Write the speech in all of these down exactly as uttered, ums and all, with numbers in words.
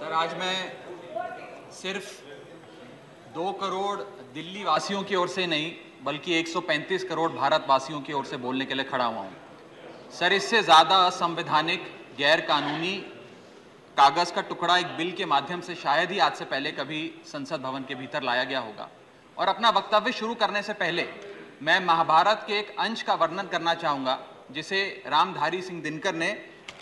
Sir, आज मैं सिर्फ दो करोड़ दिल्ली वासियों की ओर से नहीं बल्कि एक सौ पैंतीस करोड़ भारतवासियों की ओर से बोलने के लिए खड़ा हुआ हूं। सर, इससे ज़्यादा असंवैधानिक, गैर कानूनी कागज़ का टुकड़ा एक बिल के माध्यम से शायद ही आज से पहले कभी संसद भवन के भीतर लाया गया होगा। और अपना वक्तव्य शुरू करने से पहले मैं महाभारत के एक अंश का वर्णन करना चाहूँगा जिसे रामधारी सिंह दिनकर ने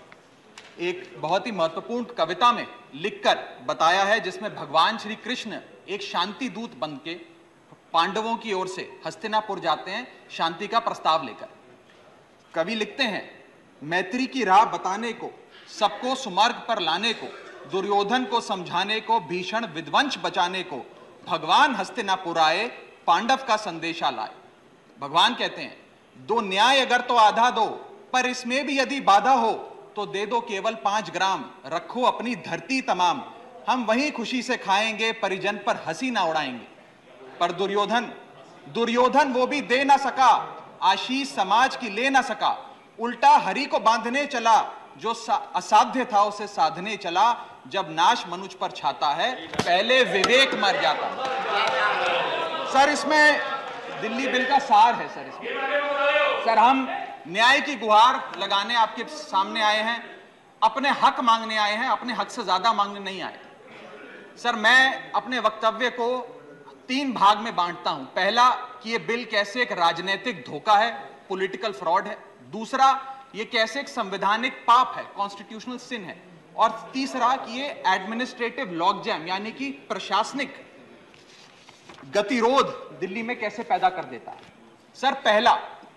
एक बहुत ही महत्वपूर्ण कविता में लिखकर बताया है, जिसमें भगवान श्री कृष्ण एक शांति दूत बनके पांडवों की ओर से हस्तिनापुर जाते हैं शांति का प्रस्ताव लेकर। कवि लिखते हैं, मैत्री की राह बताने को, सबको सुमार्ग पर लाने को, दुर्योधन को समझाने को, भीषण विध्वंस बचाने को, भगवान हस्तिनापुर आए, पांडव का संदेशा लाए। भगवान कहते हैं, दो न्याय अगर तो आधा दो, पर इसमें भी यदि बाधा हो तो दे दो केवल पांच ग्राम, रखो अपनी धरती तमाम, हम वहीं खुशी से खाएंगे, परिजन पर हंसी ना उड़ाएंगे। पर दुर्योधन दुर्योधन वो भी दे ना सका, आशीष समाज की ले ना सका, उल्टा हरि को बांधने चला, जो असाध्य था उसे साधने चला, जब नाश मनुष्य पर छाता है, पहले विवेक मर जाता है। सर, इसमें दिल्ली बिल का सार है। सर इसमें सर हम न्याय की गुहार लगाने आपके सामने आए हैं, अपने हक मांगने आए हैं, अपने हक से ज्यादा मांगने नहीं आए। सर, मैं अपने वक्तव्य को तीन भाग में बांटता हूं। पहला कि ये बिल कैसे एक राजनीतिक धोखा है, पॉलिटिकल फ्रॉड है। दूसरा, ये कैसे एक संवैधानिक पाप है, कॉन्स्टिट्यूशनल सिन है। और तीसरा कि ये एडमिनिस्ट्रेटिव लॉकजैम यानी कि प्रशासनिक गतिरोध दिल्ली में कैसे पैदा कर देता है। सर, पहला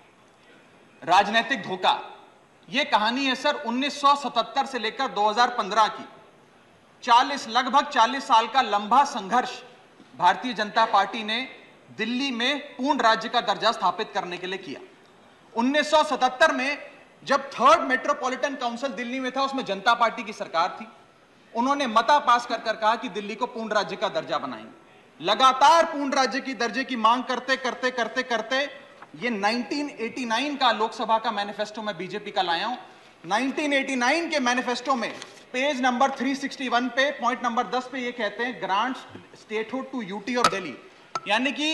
राजनीतिक धोखा, यह कहानी है सर उन्नीस सौ सतहत्तर से लेकर दो हज़ार पंद्रह की। चालीस लगभग चालीस साल का लंबा संघर्ष भारतीय जनता पार्टी ने दिल्ली में पूर्ण राज्य का दर्जा स्थापित करने के लिए किया। उन्नीस सौ सतहत्तर में जब थर्ड मेट्रोपॉलिटन काउंसिल दिल्ली में था, उसमें जनता पार्टी की सरकार थी। उन्होंने मता पास कर कर कहा कि दिल्ली को पूर्ण राज्य का दर्जा बनाएंगे। लगातार पूर्ण राज्य की दर्जे की मांग करते करते करते करते ये उन्नीस सौ नवासी का लोकसभा का मैनिफेस्टो में बीजेपी का लाया हूं। उन्नीस सौ नवासी के मैनिफेस्टो में पेज नंबर तीन सौ इकसठ पे पॉइंट नंबर दस पे ये कहते हैं, ग्रांट स्टेटहुड टू यूटी और दिल्ली। यानी कि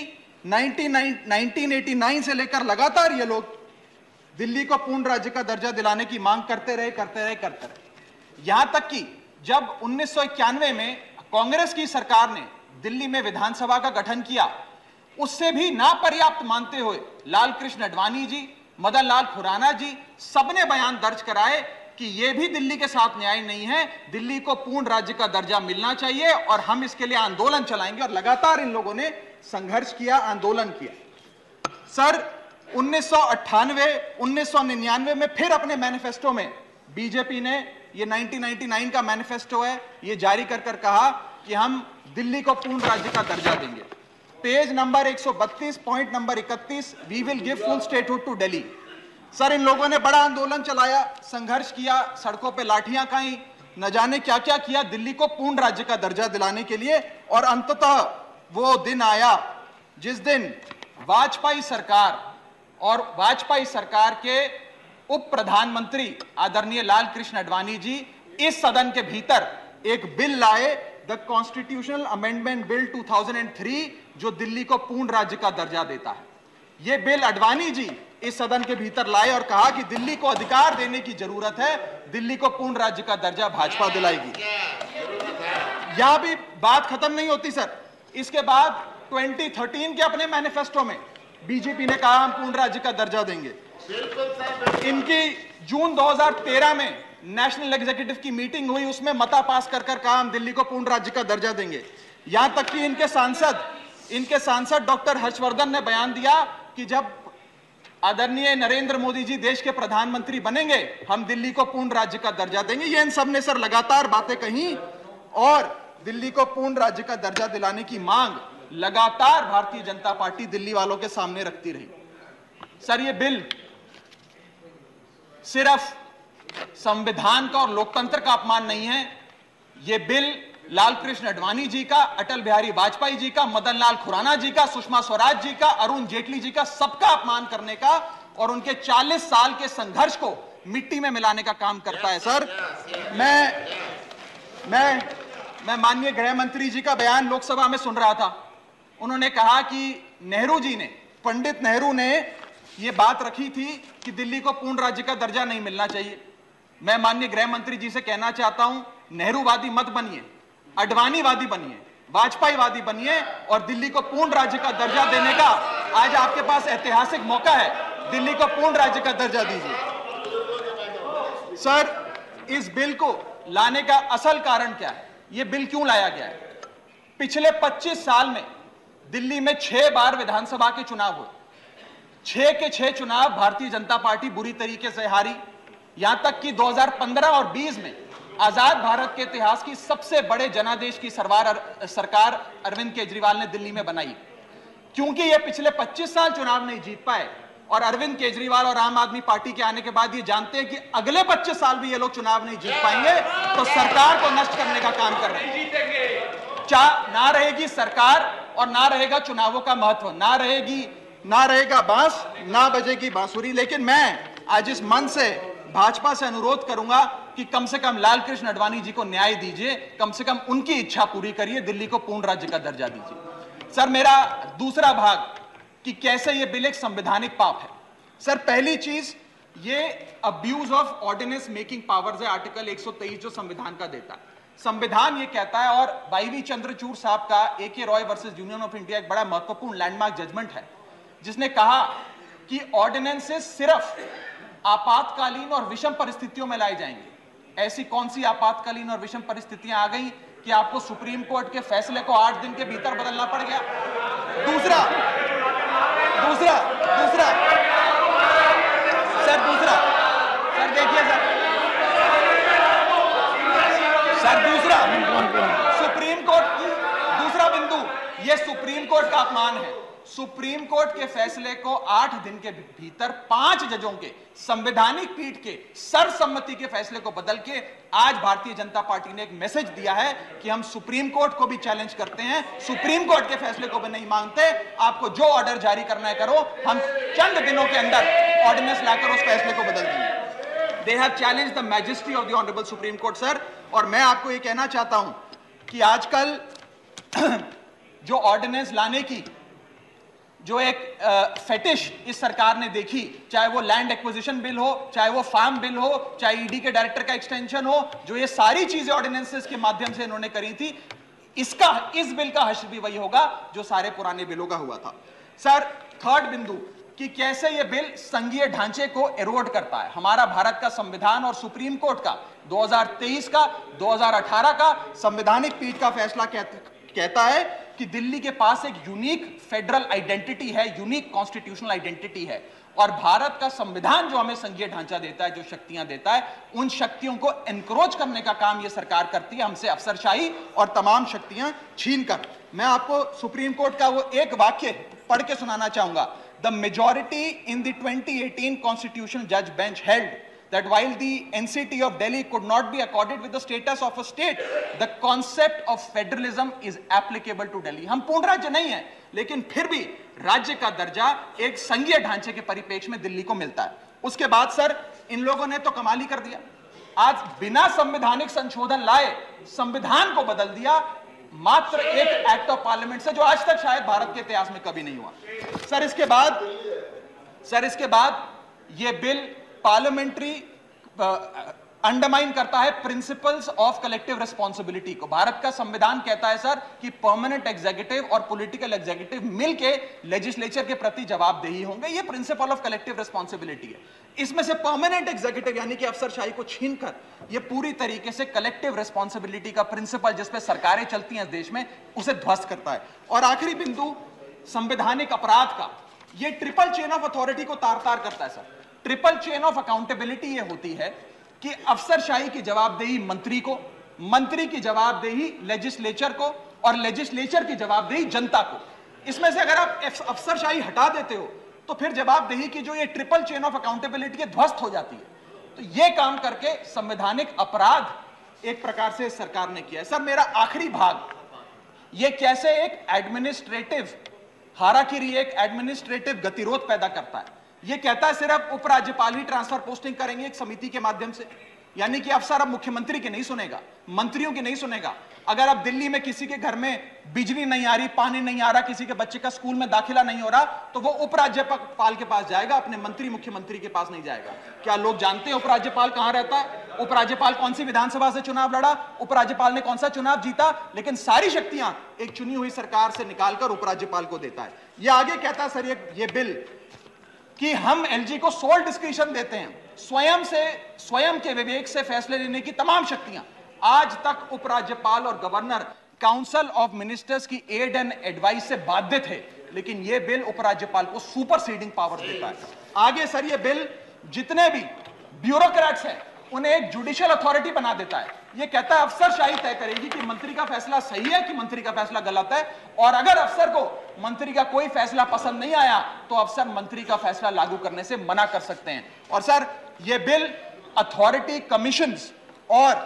उन्नीस सौ नवासी से लेकर लगातार ये लोग दिल्ली को पूर्ण राज्य का दर्जा दिलाने की मांग करते रहे करते रहे करते रहे यहां तक कि जब उन्नीस सौ इक्यानवे में कांग्रेस की सरकार ने दिल्ली में विधानसभा का गठन किया, उससे भी ना पर्याप्त मानते हुए लाल कृष्ण आडवाणी जी, मदन लाल खुराना जी सबने बयान दर्ज कराए कि यह भी दिल्ली के साथ न्याय नहीं है, दिल्ली को पूर्ण राज्य का दर्जा मिलना चाहिए और हम इसके लिए आंदोलन चलाएंगे। और लगातार इन लोगों ने संघर्ष किया, आंदोलन किया। सर, उन्नीस सौ अट्ठानवे उन्नीस सौ निन्यानवे में फिर अपने मैनिफेस्टो में बीजेपी ने, ये उन्नीस सौ निन्यानवे का मैनिफेस्टो है, ये जारी कर कर कहा कि हम दिल्ली को पूर्ण राज्य का दर्जा देंगे। पेज नंबर एक सौ बत्तीस पॉइंट नंबर इकतीस, we will give full statehood to Delhi. Sir, इन लोगों ने बड़ा आंदोलन चलाया, संघर्ष किया, सड़कों पे लाठियां खाई, न जाने क्या क्या किया दिल्ली को पूर्ण राज्य का दर्जा दिलाने के लिए। और अंततः वो दिन आया जिस दिन वाजपेयी सरकार और वाजपेयी सरकार के उप प्रधानमंत्री आदरणीय लाल कृष्ण आडवाणी जी इस सदन के भीतर एक बिल लाए, द कॉन्स्टिट्यूशनल अमेंडमेंट बिल दो हज़ार तीन, जो दिल्ली को पूर्ण राज्य का दर्जा देता है। यह बिल आडवाणी जी इस सदन के भीतर लाए और कहा कि दिल्ली को अधिकार देने की जरूरत है, दिल्ली को पूर्ण राज्य का दर्जा भाजपा दिलाएगी। यहां भी बात खत्म नहीं होती सर। इसके बाद दो हज़ार तेरह के अपने मैनिफेस्टो में बीजेपी ने कहा हम पूर्ण राज्य का दर्जा देंगे। इनकी जून दो हज़ार तेरह में नेशनल एग्जीक्यूटिव की मीटिंग हुई, उसमें मता पास कर कर कहा हम दिल्ली को पूर्ण राज्य का दर्जा देंगे। यहां तक कि इनके सांसद इनके सांसद डॉक्टर हर्षवर्धन ने बयान दिया कि जब आदरणीय नरेंद्र मोदी जी देश के प्रधानमंत्री बनेंगे, हम दिल्ली को पूर्ण राज्य का दर्जा देंगे। ये इन सब ने सर लगातार बातें कही और दिल्ली को पूर्ण राज्य का दर्जा दिलाने की मांग लगातार भारतीय जनता पार्टी दिल्ली वालों के सामने रखती रही। सर, ये बिल सिर्फ संविधान का और लोकतंत्र का अपमान नहीं है, ये बिल लाल कृष्ण आडवाणी जी का, अटल बिहारी वाजपेयी जी का, मदन लाल खुराना जी का, सुषमा स्वराज जी का, अरुण जेटली जी का, सबका अपमान करने का और उनके चालीस साल के संघर्ष को मिट्टी में मिलाने का काम करता है। सर, मैं मैं मैं माननीय गृह मंत्री जी का बयान लोकसभा में सुन रहा था। उन्होंने कहा कि नेहरू जी ने, पंडित नेहरू ने यह बात रखी थी कि दिल्ली को पूर्ण राज्य का दर्जा नहीं मिलना चाहिए। मैं माननीय गृह मंत्री जी से कहना चाहता हूं, नेहरूवादी मत बनिए, अडवाणीवादी बनिए, वाजपेयीवादी बनिए और दिल्ली को पूर्ण राज्य का दर्जा देने का आज आपके पास ऐतिहासिक मौका है। दिल्ली को पूर्ण राज्य का दर्जा दीजिए। सर, इस बिल को लाने का असल कारण क्या है? यह बिल क्यों लाया गया है? पिछले पच्चीस साल में दिल्ली में छह बार विधानसभा के चुनाव हुए। छह के छह चुनाव भारतीय जनता पार्टी बुरी तरीके से हारी। यहां तक कि दो हज़ार पंद्रह और बीस में आजाद भारत के इतिहास की सबसे बड़े जनादेश की सरकार सरकार अरविंद केजरीवाल ने दिल्ली में बनाई। क्योंकि ये पिछले पच्चीस साल चुनाव नहीं जीत पाए और अरविंद केजरीवाल और आम आदमी पार्टी के आने के बाद ये जानते हैं कि अगले पच्चीस साल भी ये लोग चुनाव नहीं जीत पाएंगे, तो सरकार को नष्ट करने का काम कर रहे हैं। चाह ना रहेगी सरकार और ना रहेगा चुनावों का महत्व, ना रहेगी ना रहेगा बांस, ना बजेगी बांसुरी। लेकिन मैं आज इस मंच से भाजपा से अनुरोध करूंगा कि कम से कम लालकृष्ण आडवाणी जी को न्याय दीजिए, कम से कम उनकी इच्छा पूरी करिए, दिल्ली को पूर्ण राज्य का दर्जा दीजिए। सर, मेरा दूसरा भाग कि कैसे यह बिल एक संवैधानिक पाप है। सर, पहली चीज, ये abuse of ordinance making powers है, आर्टिकल एक सौ तेईस जो संविधान का देता है। संविधान ये कहता है, और वाईवी चंद्रचूड़ साहब का A K Roy versus union of India एक बड़ा महत्वपूर्ण लैंडमार्क जजमेंट है, जिसने कहा कि ऑर्डिनेंसेस सिर्फ आपातकालीन और विषम परिस्थितियों में लाए जाएंगे। ऐसी कौन सी आपातकालीन और विषम परिस्थितियां आ गई कि आपको सुप्रीम कोर्ट के फैसले को आठ दिन के भीतर बदलना पड़ गया? दूसरा दूसरा दूसरा सर दूसरा सर देखिए सर सर दूसरा सुप्रीम कोर्ट की दूसरा बिंदु, यह सुप्रीम कोर्ट का अपमान है। सुप्रीम कोर्ट के फैसले को आठ दिन के भीतर पांच जजों के संवैधानिक पीठ के सर्वसम्मति के फैसले को बदल के आज भारतीय जनता पार्टी ने एक मैसेज दिया है कि हम सुप्रीम कोर्ट को भी चैलेंज करते हैं, सुप्रीम कोर्ट के फैसले को भी नहीं मांगते। आपको जो ऑर्डर जारी करना है करो, हम चंद दिनों के अंदर ऑर्डिनेंस लाकर उस फैसले को बदल देंगे। They have challenged the majesty of the honourable supreme court sir. और मैं आपको यह कहना चाहता हूं कि आजकल जो ऑर्डिनेंस लाने की जो एक फेटिश इस सरकार ने देखी, चाहे वो लैंड एक्विजिशन बिल हो, चाहे वो फार्म बिल हो, चाहे ईडी के डायरेक्टर का एक्सटेंशन हो, जो ये सारी चीजें ऑर्डिनेंसेस के माध्यम से इन्होंने करी थी, इसका इस बिल का हश्र भी वही होगा जो सारे पुराने बिलों का हुआ था। सर, थर्ड बिंदु कि कैसे ये बिल संघीय ढांचे को एरोड करता है। हमारा भारत का संविधान और सुप्रीम कोर्ट का दो हज़ार तेईस का, दो हज़ार अठारह का संवैधानिक पीठ का फैसला कहता है कि दिल्ली के पास एक यूनिक फेडरल आइडेंटिटी है, यूनिक कॉन्स्टिट्यूशनल आइडेंटिटी है, और भारत का संविधान जो हमें संघीय ढांचा देता है, जो शक्तियां देता है, उन शक्तियों को एनक्रोच करने का काम यह सरकार करती है, हमसे अफसरशाही और तमाम शक्तियां छीनकर। मैं आपको सुप्रीम कोर्ट का वो एक वाक्य पढ़ के सुनाना चाहूंगा। The majority in the twenty eighteen constitutional जज bench held that while the N C T of Delhi could not be accorded with the status of a state, the concept of federalism is applicable to Delhi. हम पूर्ण राज्य नहीं है, लेकिन फिर भी राज्य का दर्जा एक संघीय ढांचे के परिप्रेक्ष्य में दिल्ली को मिलता है। उसके बाद सर, इन लोगों ने तो कमाल ही कर दिया। आज बिना संवैधानिक संशोधन लाए संविधान को बदल दिया, मात्र एक एक्ट ऑफ पार्लियामेंट से, जो आज तक शायद भारत के इतिहास में कभी नहीं हुआ। सर इसके बाद सर इसके बाद ये बिल पार्लियामेंट्री अंडरमाइन करता है प्रिंसिपल्स ऑफ कलेक्टिव रिस्पांसिबिलिटी को। भारत का संविधान कहता है सर कि परमानेंट एग्जीक्यूटिव और पॉलिटिकल एग्जीक्यूटिव मिलके लेजिस्लेचर के प्रति जवाबदेही होंगे। ये प्रिंसिपल ऑफ कलेक्टिव रिस्पांसिबिलिटी है। इसमें से परमानेंट एग्जीक्यूटिव यानी कि अफसरशाही को छीनकर ये पूरी तरीके से कलेक्टिव रिस्पांसिबिलिटी का प्रिंसिपल, जिस पे सरकारें चलती हैं इस देश में, उसे ध्वस्त करता है। और आखिरी बिंदु संवैधानिक अपराध का, ये ट्रिपल चेन ऑफ अथॉरिटी को तार तार करता है sir. Triple chain of accountability ये होती है कि अफसरशाही की जवाबदेही मंत्री को, मंत्री की जवाबदेही लेजिस्लेचर को, और लेजिस्लेचर की जवाबदेही जनता को। इसमें से अगर आप अफसरशाही हटा देते हो तो फिर जवाबदेही की जो ये ट्रिपल चेन ऑफ अकाउंटेबिलिटी है ध्वस्त हो जाती है। तो ये काम करके संवैधानिक अपराध एक प्रकार से सरकार ने किया है। सर मेरा आखिरी भाग, ये कैसे एक एडमिनिस्ट्रेटिव हाराकिरी, एक एडमिनिस्ट्रेटिव गतिरोध पैदा करता है। यह कहता है सिर्फ उपराज्यपाल ही ट्रांसफर पोस्टिंग करेंगे एक समिति के माध्यम से। यानी कि अफसर अब मुख्यमंत्री की नहीं सुनेगा, मंत्रियों की नहीं सुनेगा। अगर अब दिल्ली में किसी के घर में बिजली नहीं आ रही, पानी नहीं आ रहा, किसी के बच्चे का स्कूल में दाखिला नहीं हो रहा, तो वो उपराज्यपाल के पास जाएगा, अपने मंत्री मुख्यमंत्री के पास नहीं जाएगा। क्या लोग जानते हैं उपराज्यपाल कहां रहता है? उपराज्यपाल कौन सी विधानसभा से चुनाव लड़ा, उपराज्यपाल ने कौन सा चुनाव जीता? लेकिन सारी शक्तियां एक चुनी हुई सरकार से निकालकर उपराज्यपाल को देता है। यह आगे कहता है सर ये, ये बिल कि हम एलजी को सोल डिस्क्रिशन देते हैं, स्वयं से स्वयं के विवेक से फैसले लेने की तमाम शक्तियां। आज तक उपराज्यपाल और गवर्नर काउंसिल ऑफ मिनिस्टर्स की एड एंड एडवाइस से बाध्य थे, लेकिन यह बिल उपराज्यपाल को सुपर सीडिंग पावर देता है। आगे सर यह बिल जितने भी ब्यूरोक्रेट्स हैं उन्हें एक जुडिशियल अथॉरिटी बना देता है। यह कहता है अफसरशाही तय करेगी कि मंत्री का फैसला सही है कि मंत्री का फैसला गलत है, और अगर अफसर को मंत्री का कोई फैसला पसंद नहीं आया तो अफसर मंत्री का फैसला लागू करने से मना कर सकते हैं। और सर यह बिल अथॉरिटी, कमीशंस और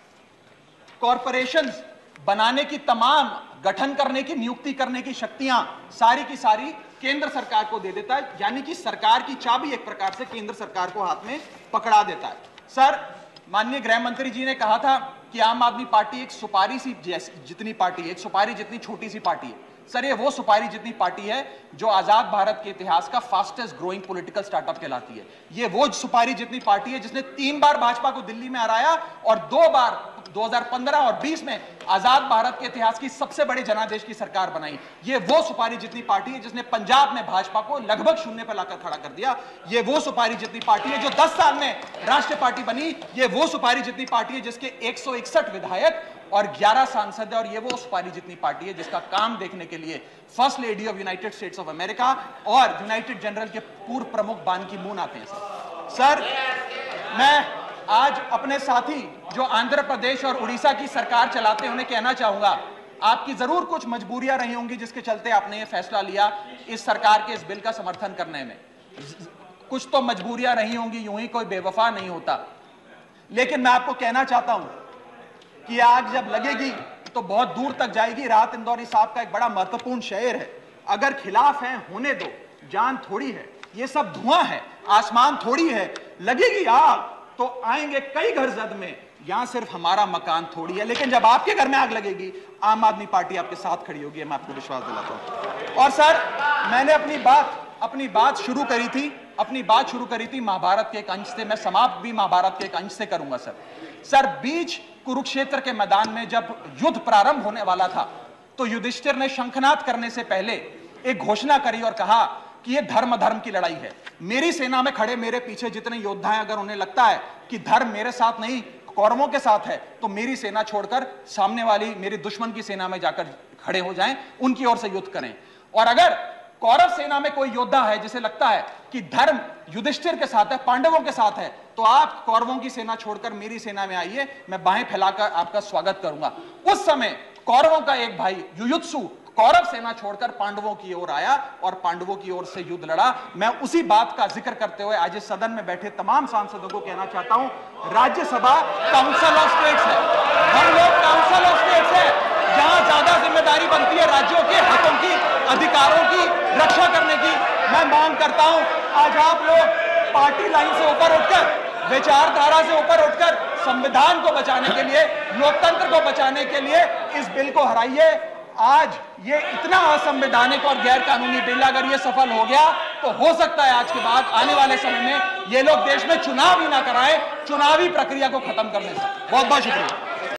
कॉरपोरेशंस बनाने की, तमाम गठन करने की, नियुक्ति करने की शक्तियां सारी की सारी केंद्र सरकार को दे देता है, यानी कि सरकार की चाबी एक प्रकार से केंद्र सरकार को हाथ में पकड़ा देता है। सर माननीय गृह मंत्री जी ने कहा था कि आम आदमी पार्टी एक सुपारी सी जितनी पार्टी है, एक सुपारी जितनी छोटी सी पार्टी है। सर ये वो सुपारी जितनी पार्टी है जो आजाद भारत के इतिहास का फास्टेस्ट ग्रोइंग पॉलिटिकल स्टार्टअप कहलाती है। ये वो सुपारी जितनी पार्टी है जिसने तीन बार भाजपा को दिल्ली में हराया और दो बार दो हज़ार पंद्रह और बीस में आजाद भारत के इतिहास की सबसे बड़ी जनादेश की सरकार बनाई। ये वो सुपारी जितनी पार्टी है जिसने पंजाब में भाजपा को लगभग शून्य पर लाकर खड़ा कर दिया। ये वो सुपारी जितनी पार्टी है जो दस साल में राष्ट्रीय पार्टी बनी। ये वो सुपारी जितनी पार्टी है जिसके एक सौ इकसठ विधायक और ग्यारह सांसद है। और ये वो सुपारी जितनी पार्टी है जिसका काम देखने के लिए first lady of United States of America और यूनाइटेड जनरल के पूर्व प्रमुख बान की मून आते हैं। सर, सर मैं आज अपने साथी जो आंध्र प्रदेश और उड़ीसा की सरकार चलाते हैं उन्हें कहना चाहूंगा, आपकी जरूर कुछ मजबूरियां रही होंगी जिसके चलते आपने ये फैसला लिया इस सरकार के इस बिल का समर्थन करने में। कुछ तो मजबूरियां रही होंगी, यूं ही कोई बेवफा नहीं होता। लेकिन मैं आपको कहना चाहता हूं कि आग जब लगेगी तो बहुत दूर तक जाएगी। राहत इंदौरी साहब का एक बड़ा महत्वपूर्ण शेर है, अगर खिलाफ है होने दो, जान थोड़ी है, ये सब धुआं है, आसमान थोड़ी है, लगेगी आग तो आएंगे कई घर जद में, यहां सिर्फ हमारा मकान थोड़ी है। लेकिन जब आपके घर में आग लगेगी आम आदमी पार्टी आपके साथ खड़ी होगी, मैं आपको विश्वास दिलाता हूं। और सर मैंने अपनी बात अपनी बात शुरू करी थी अपनी बात शुरू करी थी महाभारत के एक अंश से, मैं समाप्त भी महाभारत के एक अंश से करूंगा। सर सर बीच कुरुक्षेत्र के मैदान में जब युद्ध प्रारंभ होने वाला था तो युधिष्ठिर ने शंखनाद करने से पहले एक घोषणा करी और कहा कि यह धर्म धर्म की लड़ाई है। मेरी सेना में खड़े मेरे पीछे जितने योद्धा हैं, अगर उन्हें लगता है कि धर्म मेरे साथ नहीं कौरवों के साथ है तो मेरी सेना छोड़कर सामने वाली मेरी दुश्मन की सेना में जाकर खड़े हो जाएं, उनकी ओर से युद्ध करें। और अगर कौरव सेना में कोई योद्धा है जिसे लगता है कि धर्म युधिष्ठिर के साथ है, पांडवों के साथ है, तो आप कौरवों की सेना छोड़कर मेरी सेना में आइए, मैं बाहें फैलाकर आपका स्वागत करूंगा। उस समय कौरवों का एक भाई युयुत्सु कौरव सेना छोड़कर पांडवों की ओर आया और पांडवों की ओर से युद्ध लड़ा। मैं उसी बात का जिक्र करते हुए आज इस सदन में बैठे तमाम सांसदों को कहना चाहता हूं, राज्यसभा काउंसिल ऑफ स्टेट्स है, हम लोग काउंसिल ऑफ स्टेट्स है, जहां ज्यादा जिम्मेदारी बनती है राज्यों के हकों की, अधिकारों की रक्षा करने की। मैं मांग करता हूं आज आप लोग पार्टी लाइन से ऊपर उठकर, विचारधारा से ऊपर उठकर संविधान को बचाने के लिए, लोकतंत्र को बचाने के लिए इस बिल को हराइए। आज ये इतना असंवैधानिक और गैर कानूनी बिल अगर ये सफल हो गया तो हो सकता है आज के बाद आने वाले समय में ये लोग देश में चुनाव ही ना कराएं, चुनावी प्रक्रिया को खत्म करने से। बहुत बहुत शुक्रिया।